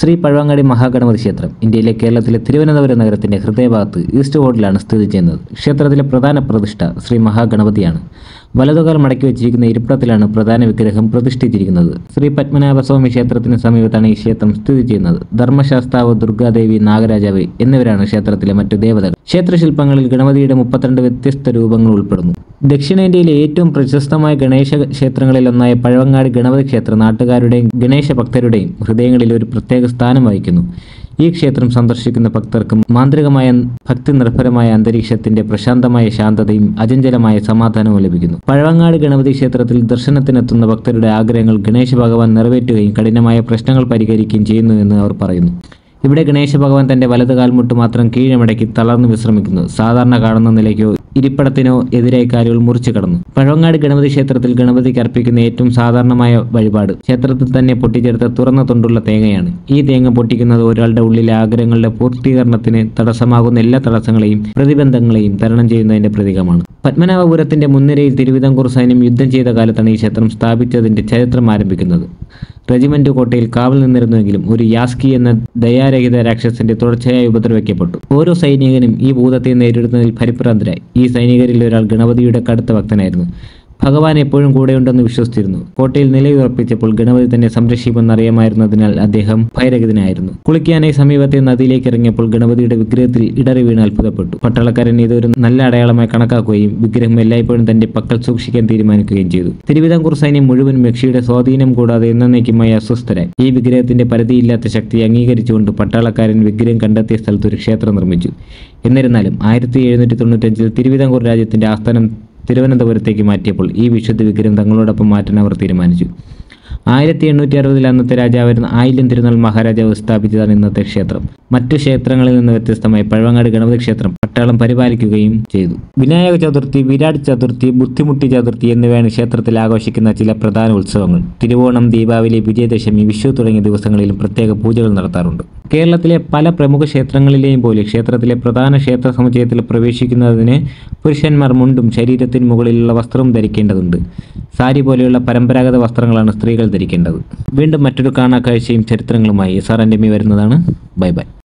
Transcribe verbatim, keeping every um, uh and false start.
ശ്രീ പഴവങ്ങാടി മഹാഗണപതി ക്ഷേത്രം ഇന്ത്യയിലെ കേരളത്തിലെ തിരുവനന്തപുരം നഗരത്തിന്റെ ഹൃദയഭാഗത്ത് ഈസ്റ്റ് റോഡിലാണ് സ്ഥിതി ചെയ്യുന്നത്. ക്ഷേത്രത്തിലെ പ്രധാന പ്രതിഷ്ഠ ശ്രീ മഹാഗണപതിയാണ്. വലതുകാൽ മടക്കി വെച്ചിരിക്കുന്ന ഇരിപ്പിടത്തിലാണ് പ്രധാന വിഗ്രഹം പ്രതിഷ്ഠിച്ചിരിക്കുന്നത്. ശ്രീ പത്മനാഭസ്വാമി ക്ഷേത്രത്തിന് സമീപത്താണ് ഈ ക്ഷേത്രം സ്ഥിതി ചെയ്യുന്നത്. ധർമ്മശാസ്താവ്, ദുർഗാദേവി, നാഗരാജാവ് എന്നിവരാണ് ക്ഷേത്രത്തിലെ മറ്റു ദേവതകൾ. ക്ഷേത്രശില്പങ്ങളിൽ ഗണപതിയുടെ മുപ്പത്തിരണ്ട് വ്യത്യസ്ത രൂപങ്ങൾ ഉൾപ്പെടുന്നു. ദക്ഷിണേന്ത്യയിലെ ഏറ്റവും പ്രശസ്തമായ ഗണേശ ക്ഷേത്രങ്ങളിലൊന്നായ പഴവങ്ങാടി ഗണപതി ക്ഷേത്രം നാട്ടുകാരുടെയും ഗണേശ ഭക്തരുടെയും ഹൃദയങ്ങളിൽ ഒരു പ്രത്യേക സ്ഥാനം വഹിക്കുന്നു. ഈ ക്ഷേത്രം സന്ദർശിക്കുന്ന ഭക്തർക്ക് മാന്ത്രികമായ ഭക്തി നിർഭരമായ അന്തരീക്ഷത്തിന്റെ പ്രശാന്തമായ ശാന്തതയും അചഞ്ചലമായ സമാധാനവും ലഭിക്കുന്നു. പഴവങ്ങാടി ഗണപതി ക്ഷേത്രത്തിൽ ദർശനത്തിനെത്തുന്ന ഭക്തരുടെ ആഗ്രഹങ്ങൾ ഗണേശ ഭഗവാൻ നിറവേറ്റുകയും കഠിനമായ പ്രശ്നങ്ങൾ പരിഹരിക്കുകയും ചെയ്യുന്നു എന്ന് അവർ പറയുന്നു. ഇവിടെ ഗണേശ ഭഗവാൻ തന്റെ വലത് കാൽമുട്ട് മാത്രം കീഴമടക്കി തളർന്നു വിശ്രമിക്കുന്നു. സാധാരണ കാണുന്ന നിലയ്ക്കോ ഇരിപ്പിടത്തിനോ എതിരായി കാലുകൾ മുറിച്ചു കടന്നു. പഴവങ്ങാടി ഗണപതി ക്ഷേത്രത്തിൽ ഗണപതിക്ക് അർപ്പിക്കുന്ന ഏറ്റവും സാധാരണമായ വഴിപാട് ക്ഷേത്രത്തിൽ തന്നെ പൊട്ടിച്ചെടുത്ത തുറന്ന തൊണ്ടുള്ള തേങ്ങയാണ്. ഈ തേങ്ങ പൊട്ടിക്കുന്നത് ഒരാളുടെ ഉള്ളിലെ ആഗ്രഹങ്ങളുടെ പൂർത്തീകരണത്തിന് തടസ്സമാകുന്ന എല്ലാ തടസ്സങ്ങളെയും പ്രതിബന്ധങ്ങളെയും തരണം ചെയ്യുന്നതിന്റെ പ്രതീകമാണ്. പത്മനാഭപുരത്തിന്റെ മുൻനിരയിൽ തിരുവിതാംകൂർ സൈന്യം യുദ്ധം ചെയ്ത കാലത്താണ് ഈ ക്ഷേത്രം സ്ഥാപിച്ചതിന്റെ ചരിത്രം ആരംഭിക്കുന്നത്. റെജിമെന്റ് കോട്ടയിൽ കാവൽ നിന്നിരുന്നുവെങ്കിലും ഒരു യാസ്കി എന്ന ദയാരഹിത രാക്ഷസന്റെ തുടർച്ചയായി ഉപദ്രവിക്കപ്പെട്ടു. ഓരോ സൈനികനും ഈ ഭൂതത്തെ നേരിടുന്നതിൽ പരിഭ്രാന്തരായി. ഈ സൈനികരിൽ ഒരാൾ ഗണപതിയുടെ കടുത്ത ഭക്തനായിരുന്നു. ഭഗവാൻ എപ്പോഴും കൂടെയുണ്ടെന്ന് വിശ്വസിച്ചിരുന്നു. കോട്ടയിൽ നിലയുറപ്പിച്ചപ്പോൾ ഗണപതി തന്നെ സംരക്ഷിക്കുമെന്നറിയാമായിരുന്നതിനാൽ അദ്ദേഹം ഭയരഹിതനായിരുന്നു. കുളിക്കാനായി സമീപത്തെ നദിയിലേക്ക് ഇറങ്ങിയപ്പോൾ ഗണപതിയുടെ വിഗ്രഹത്തിൽ ഇടറി വീണ് അത്ഭുതപ്പെട്ടു. പട്ടാളക്കാരൻ ഇതൊരു നല്ല അടയാളമായി കണക്കാക്കുകയും വിഗ്രഹം എല്ലായ്പ്പോഴും തന്റെ പക്കൽ സൂക്ഷിക്കാൻ തീരുമാനിക്കുകയും ചെയ്തു. തിരുവിതാംകൂർ സൈന്യം മുഴുവൻ യക്ഷിയുടെ സ്വാധീനം കൂടാതെ എന്നേക്കുമായി അസ്വസ്ഥരായി. ഈ വിഗ്രഹത്തിന്റെ പരിധിയില്ലാത്ത ശക്തി അംഗീകരിച്ചുകൊണ്ട് പട്ടാളക്കാരൻ വിഗ്രഹം കണ്ടെത്തിയ സ്ഥലത്ത് ഒരു ക്ഷേത്രം നിർമ്മിച്ചു. എന്നിരുന്നാലും ആയിരത്തി എഴുന്നൂറ്റി തൊണ്ണൂറ്റഞ്ചിൽ തിരുവിതാംകൂർ രാജ്യത്തിന്റെ ആസ്ഥാനം തിരുവനന്തപുരത്തേക്ക് മാറ്റിയപ്പോൾ ഈ വിശുദ്ധ വിഗ്രഹം തങ്ങളോടൊപ്പം മാറ്റാൻ അവർ തീരുമാനിച്ചു. ആയിരത്തി എണ്ണൂറ്റി അറുപതിൽ അന്നത്തെ രാജാവായിരുന്ന ആയില്യം തിരുനാൾ മഹാരാജാവ് സ്ഥാപിച്ചതാണ് ഇന്നത്തെ ക്ഷേത്രം. മറ്റു ക്ഷേത്രങ്ങളിൽ നിന്ന് വ്യത്യസ്തമായി പഴവങ്ങാടി ഗണപതി ക്ഷേത്രം പട്ടാളം പരിപാലിക്കുകയും ചെയ്തു. വിനായക ചതുർത്ഥി, വിരാട് ചതുർത്ഥി, ബുദ്ധിമുട്ടി ചതുർത്ഥി എന്നിവയാണ് ക്ഷേത്രത്തിൽ ആഘോഷിക്കുന്ന ചില പ്രധാന ഉത്സവങ്ങൾ. തിരുവോണം, ദീപാവലി, വിജയദശമി, വിഷു തുടങ്ങിയ ദിവസങ്ങളിലും പ്രത്യേക പൂജകൾ നടത്താറുണ്ട്. കേരളത്തിലെ പല പ്രമുഖ ക്ഷേത്രങ്ങളിലെയും പോലെ ക്ഷേത്രത്തിലെ പ്രധാന ക്ഷേത്ര സമുച്ചയത്തിൽ പ്രവേശിക്കുന്നതിന് പുരുഷന്മാർ മുണ്ടും ശരീരത്തിന് മുകളിലുള്ള വസ്ത്രവും ധരിക്കേണ്ടതുണ്ട്. സാരി പോലെയുള്ള പരമ്പരാഗത വസ്ത്രങ്ങളാണ് സ്ത്രീകൾ ധരിക്കേണ്ടത്. വീണ്ടും മറ്റൊരു കാണാ കാഴ്ചയും ചരിത്രങ്ങളുമായി എസ് ആർ എൻ വരുന്നതാണ്. Bye by.